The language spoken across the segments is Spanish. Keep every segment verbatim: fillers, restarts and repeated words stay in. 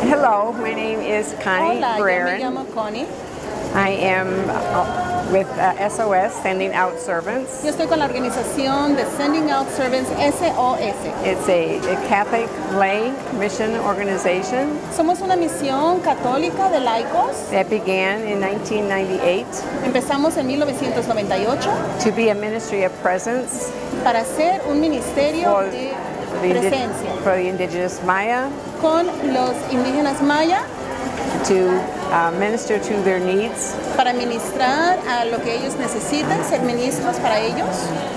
Hello, my name is Connie Hola, yo me Breran. llamo Connie. I am uh, with uh, S O S, Sending Out Servants. Yo estoy con la organización de Sending Out Servants, S O S. It's a, a Catholic lay mission organization Somos una misión católica de laicos. that began in nineteen ninety-eight Empezamos en mil novecientos noventa y ocho to be a ministry of presence para ser un ministerio for de the, indi- presencia for the indigenous Maya, con los indígenas maya to uh, minister to their needs. para ministrar a lo que ellos necesitan, ser ministros para ellos.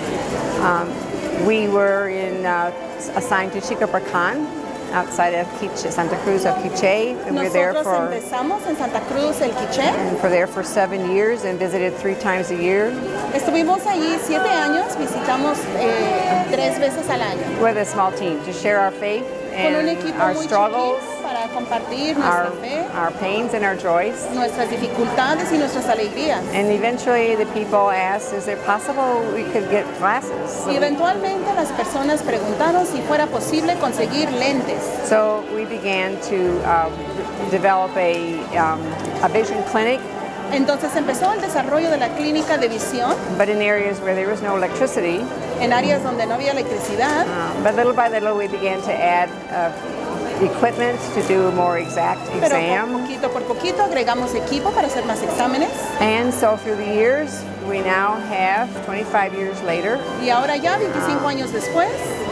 We were in, uh, assigned to Chicopracán, outside of Quiche, Santa Cruz of Quiche, and we were there Nosotros for empezamos en Santa Cruz, el Quiché. and for there for seven years and visited three times a year Estuvimos allí siete años, visitamos eh, tres veces al año. with a small team to share our faith Con un and equipo our muy struggles, chiquito para compartir our, nuestra fe, our pains and our joys. nuestras dificultades y nuestras alegrías. And eventually the people asked, is it possible we could get glasses? Y eventualmente las personas preguntaron si fuera posible conseguir lentes. So we began to uh, develop a, um, a vision clinic, Entonces empezó el desarrollo de la clínica de visión but in areas where there was no electricity. en áreas donde no había electricidad. Uh, but little by little we began to add uh, equipment to do a more exact Pero por exam. poquito por poquito agregamos equipo para hacer más exámenes. And so through the years, we now have, twenty-five years later, Y ahora ya, veinticinco años después,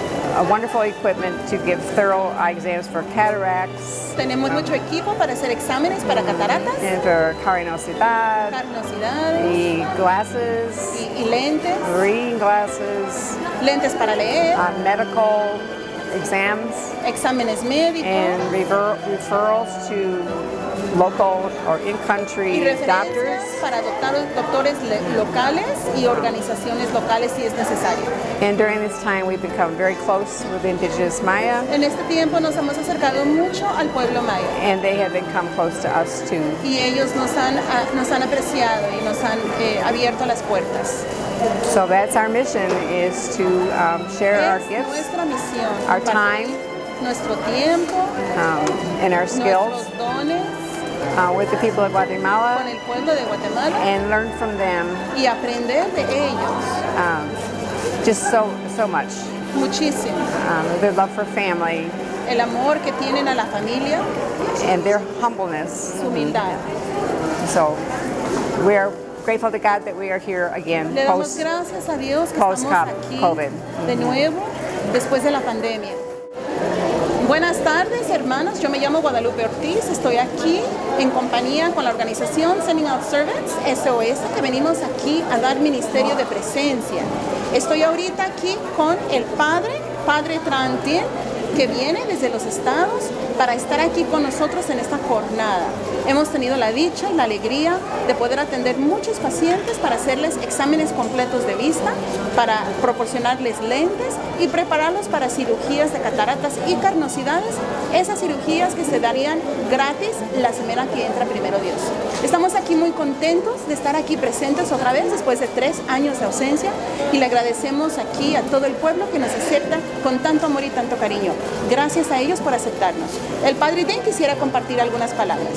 a wonderful equipment to give thorough eye exams for cataracts tenemos mucho equipo para hacer exámenes para cataratas, and for carinosidad, carnosidades the glasses, y, y lentes, reading glasses, lentes para leer, uh, medical exams, exámenes médicos and refer- referrals to local or y in-country referencias doctors. para doctor- doctores le- locales y organizaciones locales si es necesario. And during this time, we've become very close with indigenous Maya, En este tiempo nos hemos acercado mucho al pueblo maya and they have become close to us too. y ellos nos han, ah, nos han apreciado y nos han eh, abierto las puertas. So that's our mission, is to um, share our Es gifts nuestra misión, our compartir time, nuestro tiempo, um, and our skills nuestros dones uh, with the people of con Guatemala el pueblo de Guatemala and learn from them y aprender de ellos um, just so so much. muchísimo. Um, their love for family El amor que tienen a la familia, and their humbleness. su humildad. So we are grateful to God that we are here again Le damos post. gracias a Dios que post estamos aquí COVID. de nuevo después de la pandemia. Buenas tardes, hermanos. Yo me llamo Guadalupe Ortiz. Estoy aquí en compañía con la organización Sending Out Servants, S O S, que venimos aquí a dar ministerio de presencia. Estoy ahorita aquí con el padre, Padre Trantiel, que viene desde los estados para estar aquí con nosotros en esta jornada. Hemos tenido la dicha y la alegría de poder atender muchos pacientes para hacerles exámenes completos de vista, para proporcionarles lentes y prepararlos para cirugías de cataratas y carnosidades, esas cirugías que se darían gratis la semana que entra, primero Dios. Estamos aquí muy contentos de estar aquí presentes otra vez después de tres años de ausencia y le agradecemos aquí a todo el pueblo que nos acepta con tanto amor y tanto cariño. Gracias a ellos por aceptarnos. El Padre Den quisiera compartir algunas palabras.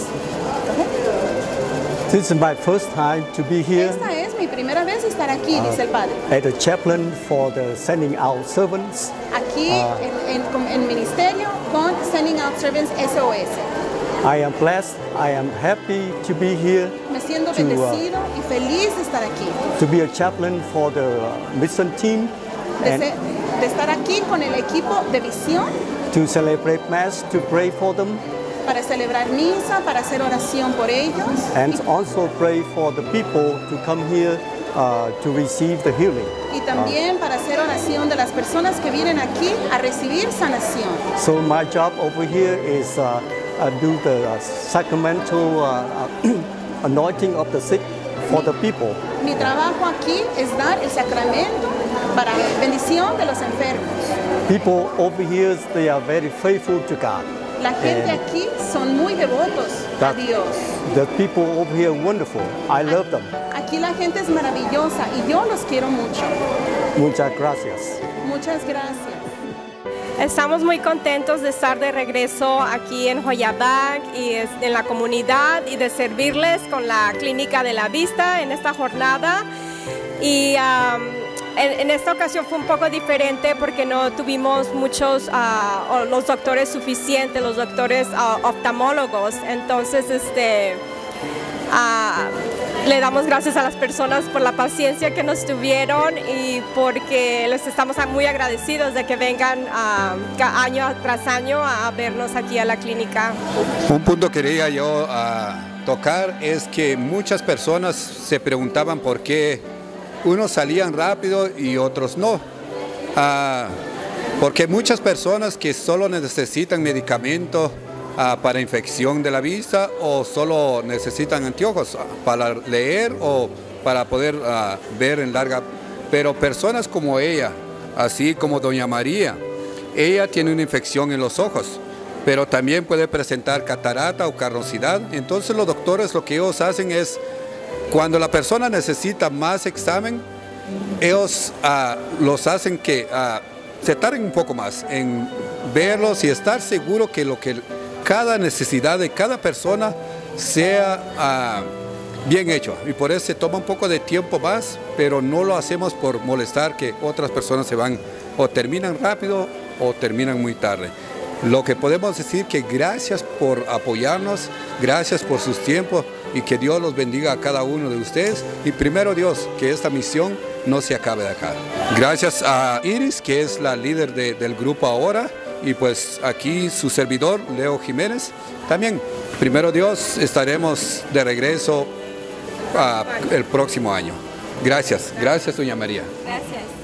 This is my first time to be here Esta es mi primera vez estar aquí, dice el Padre. at the chaplain for the Sending Out Servants. Aquí en, en, con- en ministerio con Sending Out Servants S O S. I am blessed, I am happy to be here, Me siento To, uh, bendecido y feliz de estar aquí, to be a chaplain for the uh, mission team, de, and ser- de estar aquí con el equipo de visión to celebrate Mass, to pray for them, para celebrar misa, para hacer oración por ellos and also pray for the people to come here uh, to receive the healing. y, y también para hacer oración de las personas que vienen aquí a recibir sanación. So my job over here is uh, uh, do the uh, sacramental uh, uh, anointing of the sick for the people. Mi trabajo aquí es dar el sacramento para bendición de los enfermos. People over here, they are very faithful to God. La gente And aquí son muy devotos a that- Dios. The people over here are wonderful. I love them. Aquí la gente es maravillosa y yo los quiero mucho. Muchas gracias. Muchas gracias. Estamos muy contentos de estar de regreso aquí en Joyabag y en la comunidad y de servirles con la Clínica de la Vista en esta jornada. Y um, en, en esta ocasión fue un poco diferente porque no tuvimos muchos, uh, los doctores suficientes, los doctores uh, oftalmólogos. Entonces, este... Uh, le damos gracias a las personas por la paciencia que nos tuvieron y porque les estamos muy agradecidos de que vengan uh, año tras año a vernos aquí a la clínica. Un punto que quería yo uh, tocar es que muchas personas se preguntaban por qué unos salían rápido y otros no. Uh, porque muchas personas que solo necesitan medicamentos Uh, para infección de la vista o solo necesitan anteojos para leer o para poder uh, ver en larga, pero personas como ella, así como doña María, ella tiene una infección en los ojos, pero también puede presentar catarata o carnosidad. Entonces los doctores lo que ellos hacen es, cuando la persona necesita más examen, ellos uh, los hacen que uh, se tarden un poco más en verlos y estar seguro que lo que cada necesidad de cada persona sea uh, bien hecho, y por eso se toma un poco de tiempo más, pero no lo hacemos por molestar que otras personas se van o terminan rápido o terminan muy tarde. Lo que podemos decir que gracias por apoyarnos, gracias por sus tiempos y que Dios los bendiga a cada uno de ustedes, y primero Dios, que esta misión no se acabe de acá. Gracias a Iris, que es la líder de, del grupo ahora, y pues aquí su servidor, Leo Jiménez. También, primero Dios, estaremos de regreso uh, el próximo año. Gracias, gracias doña María. Gracias.